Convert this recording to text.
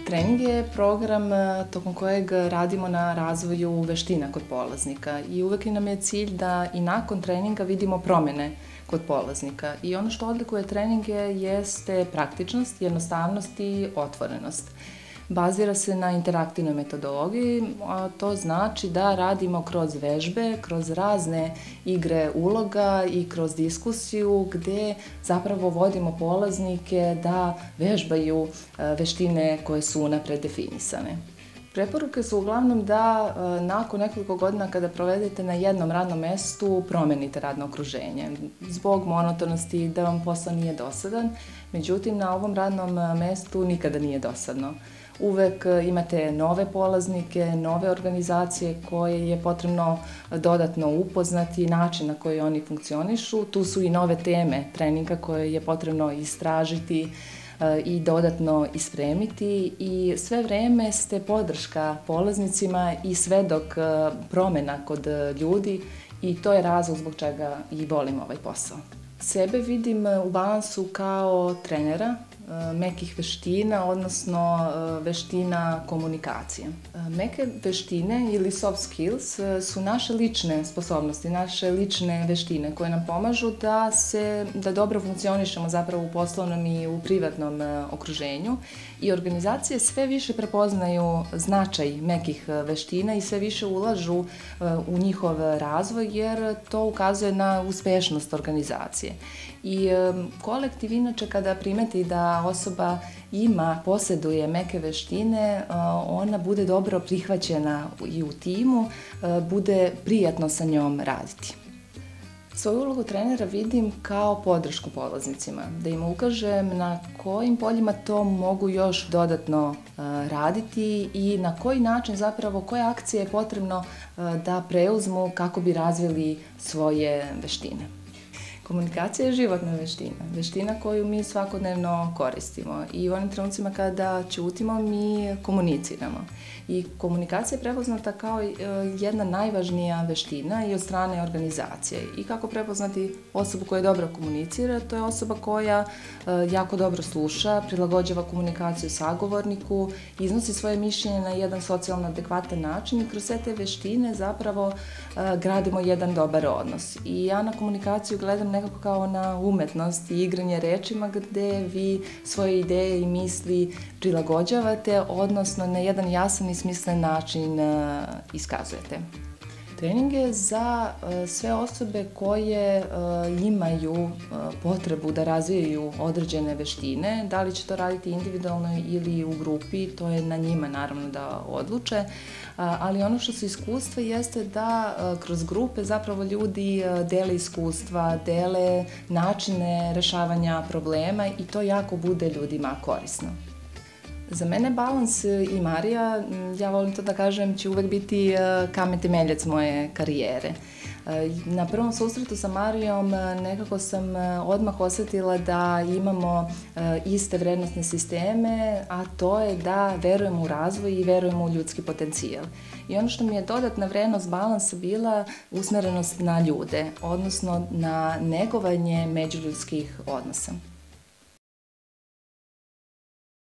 Trening je program tokom kojeg radimo na razvoju veština kod polaznika i uvek nam je cilj da i nakon treninga vidimo promene kod polaznika. I ono što odlikuje treninge jeste praktičnost, jednostavnost i otvorenost. Bazira se na interaktivnoj metodologiji, a to znači da radimo kroz vežbe, kroz razne igre uloga i kroz diskusiju gde zapravo vodimo polaznike da vežbaju veštine koje su unapred definisane. Preporuke su uglavnom da nakon nekoliko godina kada provedete na jednom radnom mestu promenite radno okruženje zbog monotonosti, da vam posao nije dosadan, međutim na ovom radnom mestu nikada nije dosadno. Uvek imate nove polaznike, nove organizacije koje je potrebno dodatno upoznati, način na koji oni funkcionišu. Tu su i nove teme treninga koje je potrebno istražiti i dodatno ispremiti i sve vreme ste podrška polaznicima i svedok promena kod ljudi i to je razlog zbog čega i volim ovaj posao. Sebe vidim u balansu kao trenera mekih veština, odnosno veština komunikacije. Meke veštine ili soft skills su naše lične sposobnosti, naše lične veštine koje nam pomažu da dobro funkcionišemo zapravo u poslovnom i u privatnom okruženju i organizacije sve više prepoznaju značaj mekih veština i sve više ulažu u njihov razvoj jer to ukazuje na uspešnost organizacije. I kolektiv inače kada primeti da osoba poseduje meke veštine, ona bude dobro prihvaćena i u timu, bude prijatno sa njom raditi. Svoju ulogu trenera vidim kao podršku polaznicima, da im ukažem na kojim poljima to mogu još dodatno raditi i na koji način zapravo, koje akcije je potrebno da preuzmu kako bi razvili svoje veštine. Komunikacija je životna veština, veština koju mi svakodnevno koristimo i u onim trenucima kada ćutimo mi komuniciramo. I komunikacija je prepoznata kao jedna najvažnija veština i od strane organizacije. I kako prepoznati osobu koja dobro komunicira, to je osoba koja jako dobro sluša, prilagođava komunikaciju sagovorniku, iznosi svoje mišljenje na jedan socijalno adekvatan način i kroz sve te veštine zapravo gradimo jedan dobar odnos. I ja na komunikaciju gledam nekako kao na umetnost i igranje rečima gde vi svoje ideje i misli prilagođavate, odnosno na jedan jasan i smislen način iskazujete. Trening je za sve osobe koje imaju potrebu da razvijaju određene veštine, da li će to raditi individualno ili u grupi, to je na njima naravno da odluče, ali ono što su iskustva jeste da kroz grupe zapravo ljudi dele iskustva, dele načine rešavanja problema i to jako bude ljudima korisno. Za mene balans i Marija, ja volim to da kažem, će uvek biti kamen temeljac moje karijere. Na prvom susretu sa Marijom nekako sam odmah osetila da imamo iste vrednostne sisteme, a to je da verujemo u razvoj i verujemo u ljudski potencijal. I ono što mi je dodatna vrednost balansa bila usmerenost na ljude, odnosno na negovanje međuljudskih odnosa.